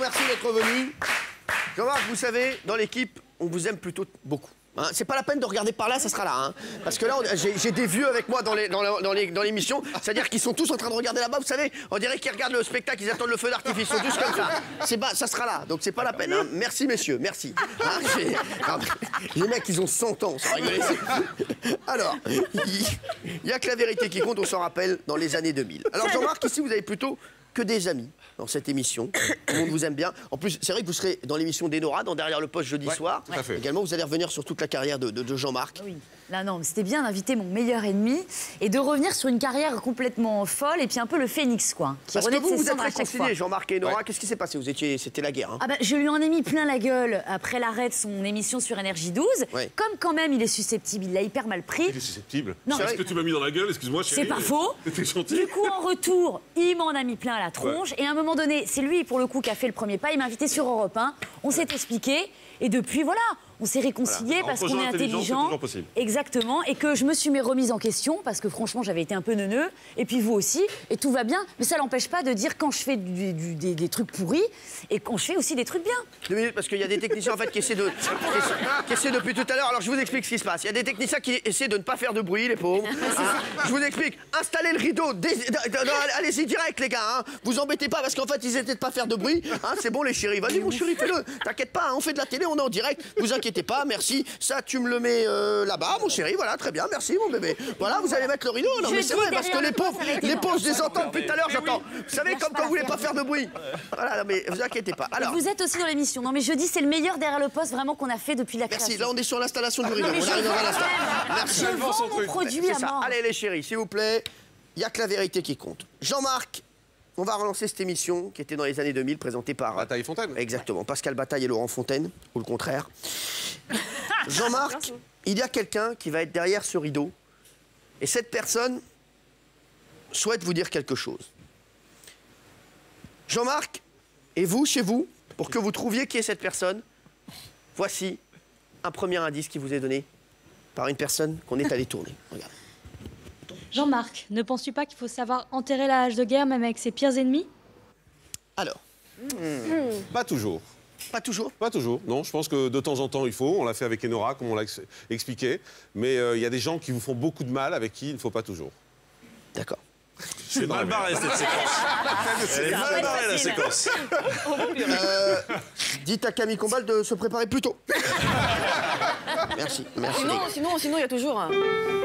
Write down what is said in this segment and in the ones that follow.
merci d'être venu. Jean-Marc, vous savez, dans l'équipe, on vous aime plutôt beaucoup. Hein, c'est pas la peine de regarder par là, ça sera là. Hein. Parce que là, j'ai des vieux avec moi dans l'émission. C'est-à-dire qu'ils sont tous en train de regarder là-bas. Vous savez, on dirait qu'ils regardent le spectacle, ils attendent le feu d'artifice. Ils sont tous comme ça. Ça sera là. Donc c'est pas la peine. Hein. Merci, messieurs. Merci. Hein, les mecs, ils ont 100 ans. Sans rigoler. Alors, il n'y a que la vérité qui compte, on s'en rappelle, dans les années 2000. Alors Jean-Marc, ici, vous avez plutôt que des amis dans cette émission. Tout le monde vous aime bien. En plus, c'est vrai que vous serez dans l'émission d'Enora, dans Derrière le poste jeudi soir. Tout à fait. Également, vous allez revenir sur toute la carrière de Jean-Marc. Oui. Là, non, c'était bien d'inviter mon meilleur ennemi et de revenir sur une carrière complètement folle et puis un peu le phénix, quoi. Parce que vous êtes réconciliés, Jean-Marc et Enora. Qu'est-ce qui s'est passé? C'était la guerre. Hein. Ah bah, je lui en ai mis plein la gueule après l'arrêt de son émission sur Énergie 12. Ouais. Comme quand même il est susceptible, il l'a hyper mal pris. Il est susceptible. Non, Est-ce que tu m'as mis dans la gueule? Excuse-moi, chérie. c'est pas faux. T'es gentil. Du coup, en retour, il m'en a mis plein à la tronche. Et à un moment donné, c'est lui, pour le coup, qui a fait le premier pas. Il m'a invité sur Europe 1. On s'est expliqué. Et depuis, voilà, on s'est réconciliés parce qu'on est intelligents. Exactement. Et que je me suis remise en question parce que franchement, j'avais été un peu neuneux. Et puis vous aussi. Et tout va bien. Mais ça n'empêche pas de dire quand je fais des trucs pourris et quand je fais aussi des trucs bien. 2 minutes, parce qu'il y a des techniciens en fait qui essaient depuis tout à l'heure. Alors je vous explique ce qui se passe. Il y a des techniciens qui essaient de ne pas faire de bruit, les pauvres. Hein, je vous explique. Installez le rideau. Allez-y direct, les gars. Hein. Vous embêtez pas parce qu'en fait ils essaient de pas faire de bruit. Hein, c'est bon, les chéris. Vas-y, mon chéri, fais-le. T'inquiète pas. Hein, on fait de la télé, on est en direct. Vous inquiétez pas. Merci. Ça, tu me le mets là-bas, mon chéri. Voilà, très bien. Merci, mon bébé. Voilà, vous allez mettre le rideau. Non, mais c'est vrai parce que les pauvres, je les entends depuis tout à l'heure. J'entends. Vous savez, comme quand vous voulez pas faire de bruit. Voilà, non, mais vous inquiétez pas. Alors. Vous êtes aussi dans l'émission. Non, mais je dis, c'est le meilleur derrière le poste vraiment qu'on a fait depuis la création. Merci. Là, on est sur l'installation du rideau. Non, mais On arrive dans un instant. Merci. Je vends mon produit à mort. Allez, les chéris, s'il vous plaît. Il n'y a que la vérité qui compte. Jean-Marc, on va relancer cette émission qui était dans les années 2000, présentée par... Bataille Fontaine. Exactement. Pascal Bataille et Laurent Fontaine, ou le contraire. Jean-Marc, il y a quelqu'un qui va être derrière ce rideau. Et cette personne souhaite vous dire quelque chose. Jean-Marc, et vous, chez vous, pour que vous trouviez qui est cette personne, voici un premier indice qui vous est donné par une personne qu'on est allé tourner. Regarde. Jean-Marc, ne penses-tu pas qu'il faut savoir enterrer la hache de guerre même avec ses pires ennemis? Alors. Pas toujours. Pas toujours? Pas toujours, non. Je pense que de temps en temps, il faut. On l'a fait avec Enora, comme on l'a expliqué. Mais il y a des gens qui vous font beaucoup de mal, avec qui il ne faut pas toujours. D'accord. C'est mal barré, cette séquence. Elle est mal barrée, la séquence. Dites à Camille Combal de se préparer plus tôt. Merci, merci. Sinon, il y a toujours un...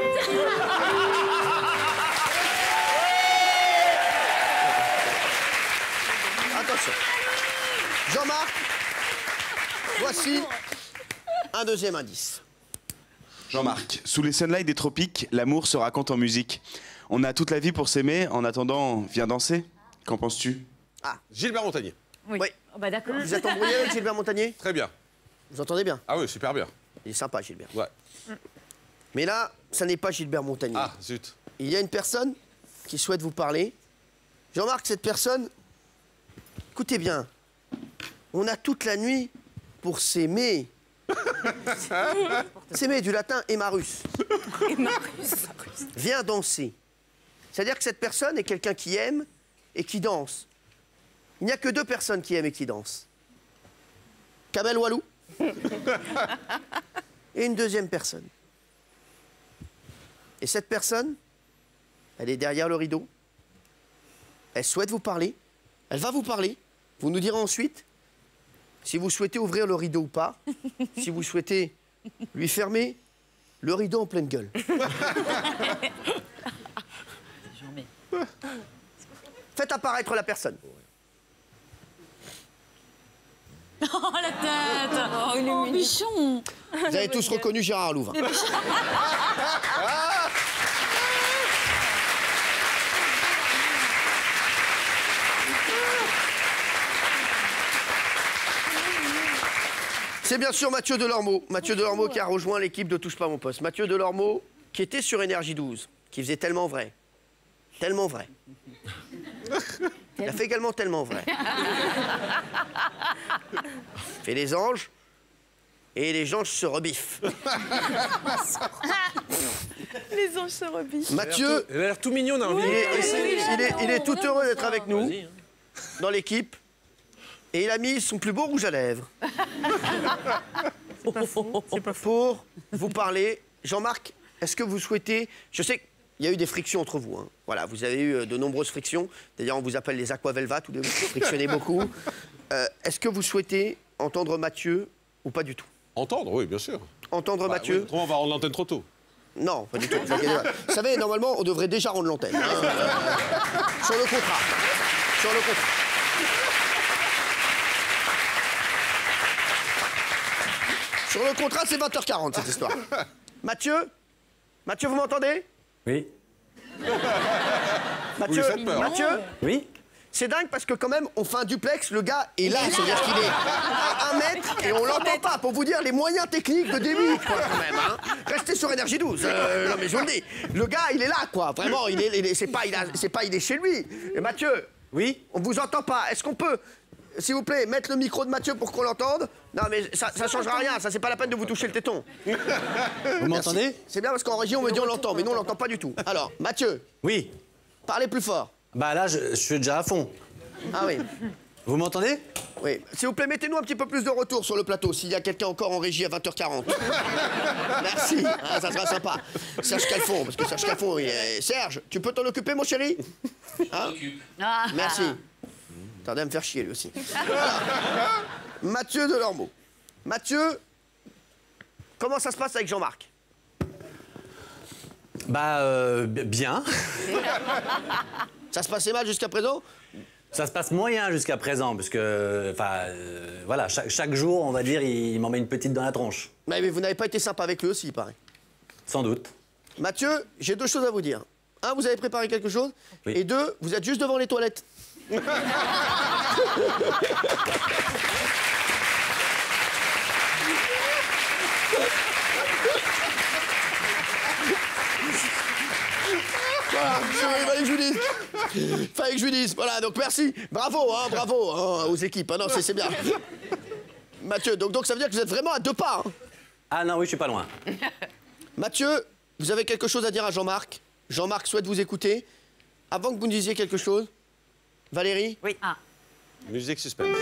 Attention. Jean-Marc, voici un deuxième indice. Jean-Marc, sous les sunlights des tropiques, l'amour se raconte en musique. On a toute la vie pour s'aimer, en attendant, viens danser. Qu'en penses-tu? Ah, Gilbert Montagnier. Oui. Oui. Oh, bah d'accord. Vous êtes embrouillé avec Gilbert Montagnier? Très bien. Vous entendez bien? Ah oui, super bien. Il est sympa, Gilbert. Ouais. Mais là, ça n'est pas Gilbert Montagnier. Ah, zut. Il y a une personne qui souhaite vous parler. Jean-Marc, cette personne, écoutez bien, on a toute la nuit pour s'aimer. S'aimer, du latin Emarus. Viens danser. C'est-à-dire que cette personne est quelqu'un qui aime et qui danse. Il n'y a que 2 personnes qui aiment et qui dansent. Kamel Walou et une deuxième personne. Et cette personne, elle est derrière le rideau. Elle souhaite vous parler. Elle va vous parler. Vous nous direz ensuite si vous souhaitez ouvrir le rideau ou pas. Si vous souhaitez lui fermer le rideau en pleine gueule. Faites apparaître la personne. Oh, la tête. Oh, bichon. Vous avez tous reconnu Gérard Louvain. C'est bien sûr Mathieu Delormeau. Mathieu Delormeau qui a rejoint l'équipe de Touche pas mon poste. Mathieu Delormeau qui était sur Énergie 12, qui faisait tellement vrai. Tellement vrai. Il a fait également tellement vrai. Il fait les anges et les anges se rebiffent. Les anges se rebiffent. Mathieu, Il a l'air tout mignon, on a envie. il est tout heureux d'être avec nous, dans l'équipe. Et il a mis son plus beau rouge à lèvres. C'est pas faux. C'est pas faux. Pour vous parler, Jean-Marc, est-ce que vous souhaitez... Je sais qu'il y a eu des frictions entre vous. Hein. Voilà, vous avez eu de nombreuses frictions. D'ailleurs, on vous appelle les Aquavelva, tous les deux, vous frictionnez beaucoup. Est-ce que vous souhaitez entendre Mathieu ou pas du tout? Entendre, oui, bien sûr. Entendre Mathieu? Oui, autrement, on va rendre l'antenne trop tôt. Non, pas du tout. Vous savez, normalement, on devrait déjà rendre l'antenne. Hein. Sur le contrat. Sur le contrat. Sur le contrat, c'est 20h40, cette histoire. Mathieu? Mathieu, vous m'entendez? Oui. Mathieu? Vous lui faites peur. Mathieu? Oui. C'est dingue parce que quand même, on fait un duplex, le gars est là, c'est-à-dire qu'il est à 1 mètre et on l'entend pas. Pour vous dire les moyens techniques de débit, quoi, quand même. Hein. Restez sur Énergie 12. Non mais je vous le dis, le gars, il est là, quoi. Vraiment, c'est pas, il est chez lui. Et Mathieu? Oui. On vous entend pas. Est-ce qu'on peut, s'il vous plaît, mettre le micro de Mathieu pour qu'on l'entende? Non mais ça changera rien. Ça c'est pas la peine de vous toucher le téton. Vous m'entendez? C'est bien parce qu'en région on me dit on l'entend, mais nous on l'entend pas du tout. Alors, Mathieu, Oui. parlez plus fort. Bah là, je suis déjà à fond. Ah oui. Vous m'entendez? Oui. S'il vous plaît, mettez-nous un petit peu plus de retour sur le plateau, s'il y a quelqu'un encore en régie à 20h40. Merci, ah, ça sera sympa. Serge Calfon, parce que Serge Calfon, Serge, tu peux t'en occuper, mon chéri? Hein? Merci. Attendez à me faire chier, lui aussi. Alors, Mathieu Delormeau. Mathieu, comment ça se passe avec Jean-Marc? Bah, bien. Ça se passait mal jusqu'à présent? Ça se passe moyen jusqu'à présent, parce que, voilà, chaque jour, on va dire, il m'en met une petite dans la tronche. Mais vous n'avez pas été sympa avec lui aussi, il paraît. Sans doute. Mathieu, j'ai 2 choses à vous dire. 1, vous avez préparé quelque chose. Oui. Et 2, vous êtes juste devant les toilettes. Voilà, il fallait que je vous dise. Fallait que je vous dise. Voilà, donc merci. Bravo, hein, bravo hein, aux équipes. Ah non, c'est bien. Mathieu, donc ça veut dire que vous êtes vraiment à 2 pas. Hein. Ah non, oui, je suis pas loin. Mathieu, vous avez quelque chose à dire à Jean-Marc? Jean-Marc souhaite vous écouter. Avant que vous nous disiez quelque chose, Valérie? Oui. Ah. Musique suspense.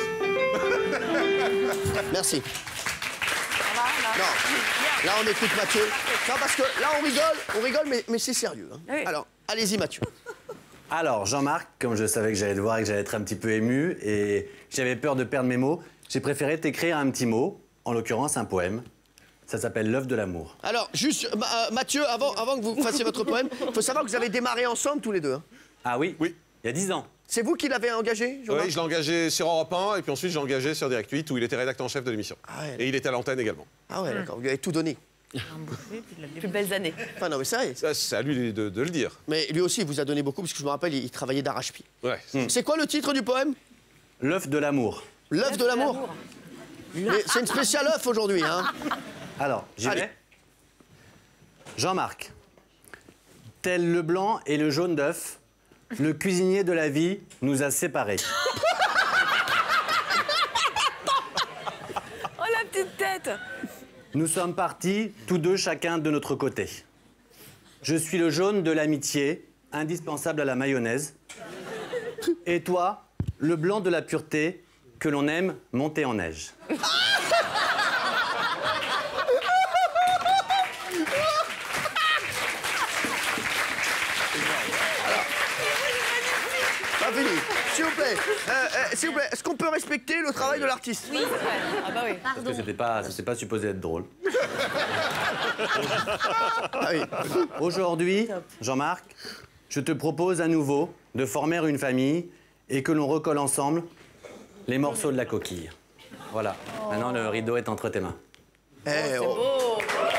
Merci. Non, là on écoute Mathieu. Non, parce que là on rigole, mais c'est sérieux. Hein. Oui. Alors, allez-y Mathieu. Alors, Jean-Marc, comme je savais que j'allais te voir et que j'allais être un petit peu ému, et j'avais peur de perdre mes mots, j'ai préféré t'écrire un petit mot, en l'occurrence un poème. Ça s'appelle L'œuf de l'amour. Alors, juste, Mathieu, avant que vous fassiez votre poème, il faut savoir que vous avez démarré ensemble tous les deux. Hein. Ah oui? Oui. Il y a 10 ans. C'est vous qui l'avez engagé, Jean-Marc? Oui, je l'ai engagé sur Europe 1 et puis ensuite je l'ai engagé sur Direct 8 où il était rédacteur en chef de l'émission. Ah ouais. Et il était à l'antenne également. Ah ouais, d'accord, vous lui avez tout donné. Plus belles années. Enfin non, mais c'est vrai. Ça, c'est à lui de le dire. Mais lui aussi, il vous a donné beaucoup, parce que je me rappelle, il travaillait d'arrache-pied. Ouais. C'est quoi le titre du poème? L'œuf de l'amour. L'œuf de l'amour. C'est une spéciale œuf aujourd'hui, hein. Alors, j'y Allez. vais. Jean-Marc. Tel le blanc et le jaune d'œuf, le cuisinier de la vie nous a séparés. Oh, la petite tête. Nous sommes partis, tous deux chacun de notre côté. Je suis le jaune de l'amitié, indispensable à la mayonnaise. Et toi, le blanc de la pureté, que l'on aime monter en neige. Pas fini. S'il vous plaît, est-ce qu'on peut respecter le travail de l'artiste? Oui, c'est vrai. Ah bah oui. Parce que c'était pas supposé être drôle. Ah oui. Aujourd'hui, Jean-Marc, je te propose à nouveau de former une famille et que l'on recolle ensemble les morceaux de la coquille. Voilà. Maintenant, le rideau est entre tes mains. Eh, oh. Oh.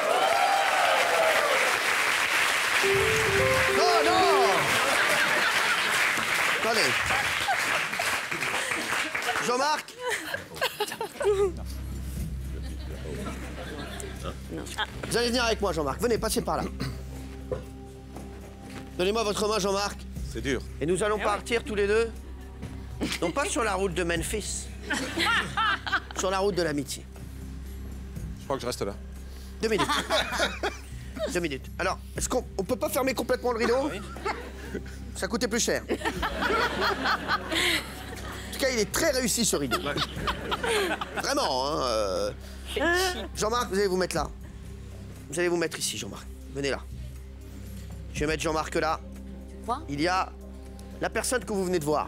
Non, non. Attendez. Jean-Marc. Vous allez venir avec moi, Jean-Marc. Venez, passez par là. Donnez-moi votre main, Jean-Marc. C'est dur. Et nous allons partir tous les deux, non pas sur la route de Memphis, sur la route de l'amitié. Je crois que je reste là. 2 minutes. 2 minutes. Alors, est-ce qu'on peut pas fermer complètement le rideau? Ça coûtait plus cher. cas, il est très réussi, ce rideau. Vraiment, hein. Jean-Marc, vous allez vous mettre là. Vous allez vous mettre ici, Jean-Marc. Venez là. Je vais mettre Jean-Marc là. Quoi? Il y a la personne que vous venez de voir.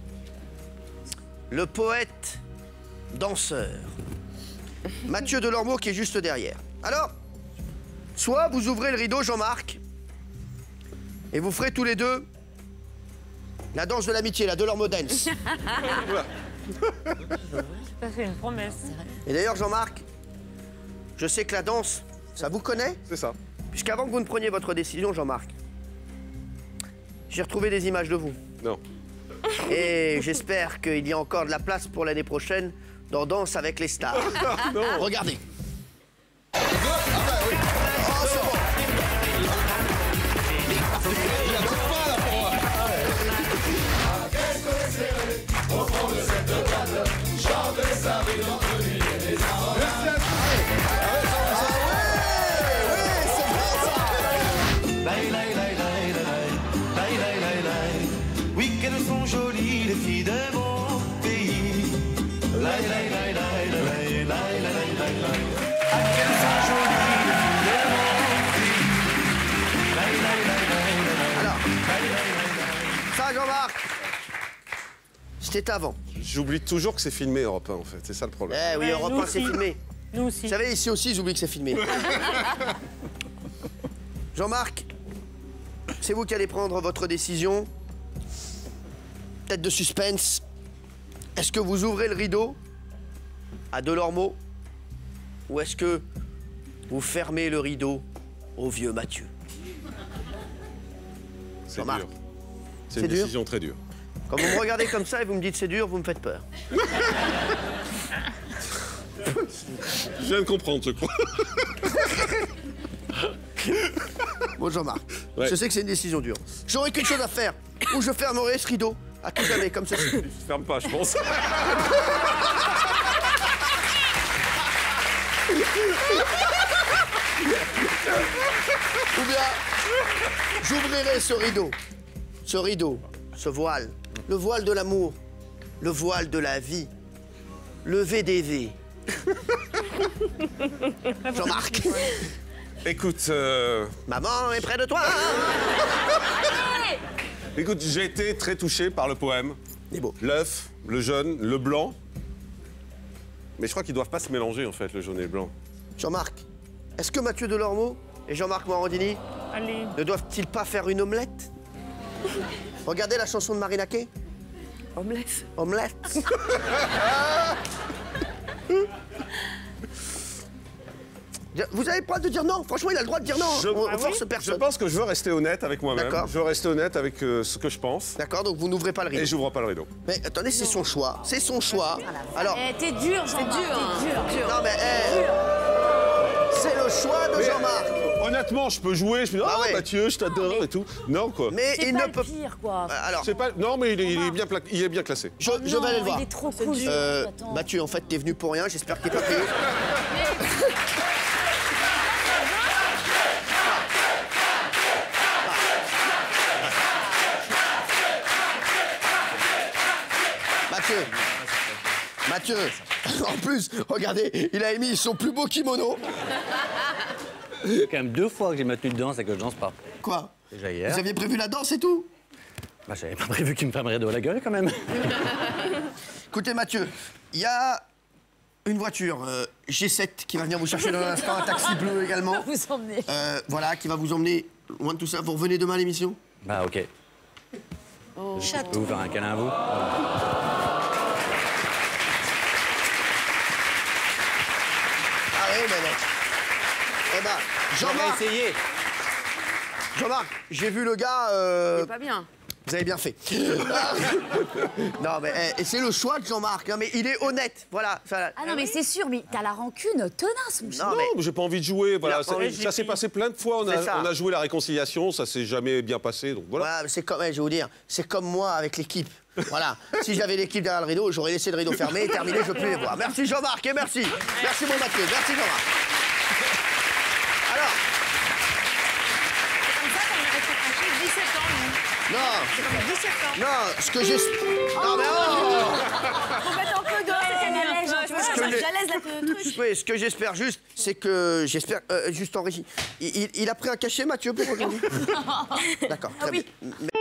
Le poète danseur. Mathieu Delormeau qui est juste derrière. Alors, soit vous ouvrez le rideau, Jean-Marc, et vous ferez tous les deux la danse de l'amitié, la Delormeau Dance. Ça fait une promesse. Et d'ailleurs, Jean-Marc, je sais que la danse, ça vous connaît? C'est ça. Puisqu'avant que vous ne preniez votre décision, Jean-Marc, j'ai retrouvé des images de vous. Non. Et j'espère qu'il y a encore de la place pour l'année prochaine dans Danse avec les stars. Non. Regardez. Ah bah oui. Oh, c'est bon. Oui, qu'elles sont jolies, les filles de mon pays. Ah, qu'elles sont jolies, les filles de mon pays. Alors, ça, Jean-Marc, c'était avant. J'oublie toujours que c'est filmé Europe 1, en fait. C'est ça le problème. Eh oui, Ouais, Europe nous 1, c'est aussi. filmé. Nous aussi. Vous savez, ici aussi, j'oublie que c'est filmé. Jean-Marc, c'est vous qui allez prendre votre décision. Tête de suspense. Est-ce que vous ouvrez le rideau à Delormeau ou est-ce que vous fermez le rideau au vieux Mathieu? C'est Jean-Marc. dur. C'est C'est une dur décision très dure. Quand vous me regardez comme ça et vous me dites c'est dur, vous me faites peur. Je viens de comprendre, je crois. Bon, Jean-Marc, Ouais. je sais que c'est une décision dure. J'aurais qu'une chose à faire, ou je fermerai ce rideau à tout jamais, comme ceci. Ferme pas, je pense. Ou bien, j'ouvrirai ce rideau, ce voile, le voile de l'amour, le voile de la vie, le VDV. Jean-Marc, Écoute, maman est près de toi. écoute, j'ai été très touché par le poème. Il est beau. L'œuf, le jaune, le blanc. Mais je crois qu'ils doivent pas se mélanger, en fait, le jaune et le blanc. Jean-Marc, est-ce que Mathieu Delormeau et Jean-Marc Morandini Allez. ne doivent-ils pas faire une omelette? Regardez la chanson de Marina Kaye. Omelette. Omelette. Vous avez pas le droit de dire non. Franchement, il a le droit de dire non. On force Je personne. pense que je veux rester honnête avec moi-même. D'accord. Je veux rester honnête avec ce que je pense. D'accord, donc vous n'ouvrez pas le rideau. Et j'ouvre pas le rideau. Mais attendez, c'est son choix. C'est son choix. Alors, Eh, t'es dur, Jean-Marc. T'es dur. non mais, c'est le choix de Mais- Jean-Marc. Honnêtement, je peux jouer, je me dis, Ah ah ouais. Mathieu, je t'adore et tout. Non, quoi. Mais C'est il pas ne le peut. pire, quoi. Alors, C'est pas... Non, mais il est bien classé. je vais aller le voir. Il est trop cool. Attends. Mathieu, en fait, t'es venu pour rien. J'espère qu'il t'es pas payé. Mathieu, en plus, regardez, il a émis son plus beau kimono. C'est quand même 2 fois que j'ai ma tenue de danse et que je danse pas. Quoi? Déjà hier. Vous aviez prévu la danse et tout? Bah, j'avais pas prévu qu'il me fermerait de la gueule quand même. Écoutez, Mathieu, il y a une voiture G7 qui va venir vous chercher dans un instant, un taxi bleu également. Vous emmenez. Voilà, qui va vous emmener loin de tout ça. Vous revenez demain à l'émission? Bah, ok. Je peux vous faire un câlin à vous? Allez, mais non. Eh ben, Jean-Marc, Essayez. Jean-Marc, j'ai vu le gars. Pas bien. Vous avez bien fait. Non, mais et c'est le choix de Jean-Marc. Hein, mais il est honnête. Voilà. Ça, Ah non, mais c'est sûr, mais t'as la rancune tenace, mon non, chéri. Non, mais j'ai pas envie de jouer. Voilà, Il a envie de ça s'est passé plein de fois. C'est ça. On a joué la réconciliation, ça s'est jamais bien passé. Donc voilà. voilà, c'est comme, je vais vous dire, c'est comme moi avec l'équipe. Voilà. Si j'avais l'équipe derrière le rideau, j'aurais laissé le rideau fermé et terminé, je peux plus les voir. Merci Jean-Marc et merci. Merci mon Mathieu. Merci Jean-Marc. Alors. Comme ça, on aurait fait trancher 17 ans, nous. Non, Non, ce que j'ai... Non, mais oh Faut mettre un peu de... J'alaise le truc. Oui, ce que j'espère juste, c'est que... J'espère... juste en régie. Il a pris un cachet, Mathieu, pour aujourd'hui. D'accord, très bien.